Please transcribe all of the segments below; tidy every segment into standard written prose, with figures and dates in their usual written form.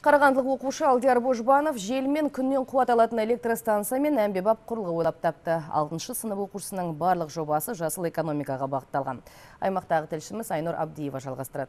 Қарағандылық оқушы Алдияр Божбанов желмен күннен қуат алатын электростанция мен әмбебап құрылғы ойлап тапты. 6-шы сынып оқушысының барлық жобасы жасыл экономикаға бағытталған. Аймақтағы тілшіміз Айнур Абдиева жалғастырады.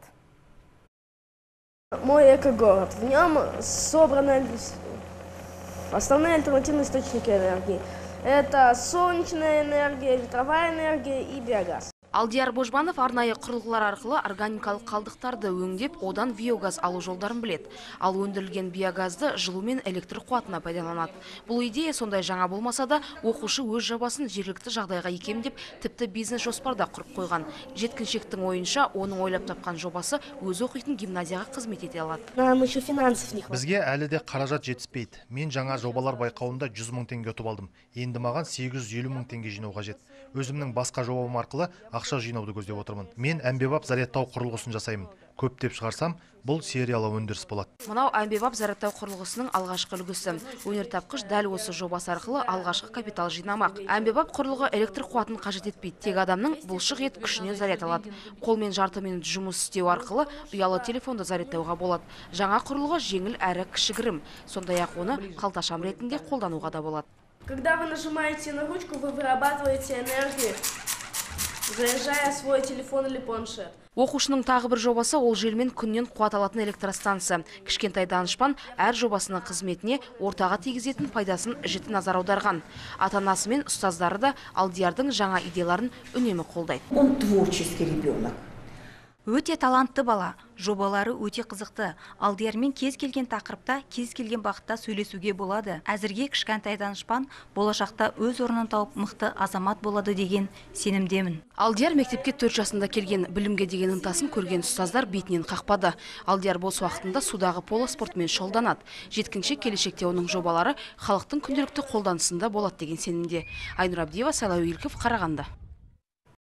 Мой экогород. В нем собраны основные альтернативные источники энергии. Это солнечная энергия, ветровая энергия и биогаз. Алдияр Божбанов арнайы құрылғылар арқылы органикалық қалдықтарды өңдеп, одан биогаз алу жолдарын білет. Ал өндірілген биогазды жылу мен электр қуатына пайдаланады. Бұл идея сондай жаңа болмаса да, оқушы өз жобасын жергілікті жағдайға икемдеп, тіпті бизнес жоспарда құрып қойған. Жеткіншектің ойынша, оның ойлап тапқан жобасы өз оқитын гимназияға қызмет ете алады. Бізге әлі де қаражат жетіспейді. Мен жаңа жобалар байқауында 100 мың теңге ұтып алдым. Енді маған 850 мың теңге жинау қажет. Өзімнің басқа жобам арқылы ақша жинауды көздеп отырмын. Мен әмбебап зарядтау құрылғысын жасаймын. Көптеп шығарсам, бұл сериялы өндіріс болады. Мынау әмбебап зарядтау құрылғысының алғашқы үлгісі. Өнертапқыш дәл осы жобасы арқылы алғашқы капитал жинамақ. Әмбебап құрылғы электр қуатын қажет етпейді. Тек адамның бұлшық ет күшіне заряд алады. Қолмен жарты минут жұмыс істеу арқылы ұялы телефонды зарядтауға болады. Жаңа құрылғы жеңіл әрі кішігірім. Сондай-ақ оны қалташам ретінде қолдануға да болады. Когда вы нажимаете на ручку, вы вырабатываете энергию, заряжая свой телефон или планшет. Оқушының тағы бір жобасы ол желмен күннен қуат алатын электростанция. Кішкентай данышпан әр жобасының қызметіне ортаға тигізетін пайдасын жіті назар аударған. Ата-анасы мен ұстаздары да Алдиярдың жаңа идеяларын үнемі қолдайды. Он творческий ребенок. Өте талантты бала, жобалары өте қызықты. Алдиярмен кез келген тақырыпта, кез келген бағытта сөйлесуге болады. Әзірге кішкентай данышпан болашақта өз орнын тауып мықты азамат болады деген сенімдемін. Алдияр мектепке 4 жасында келген, білімге деген ынтасын көрген ұстаздар бетінен қақпады. Алдияр бос уақытында судағы поло спортымен шұғылданады. Жеткіншек келешекте оның жобалары халықтың күнделікті қолданысында болады деген сенімде. Айнур Абдиева, Сайлау Илков, Қарағанды.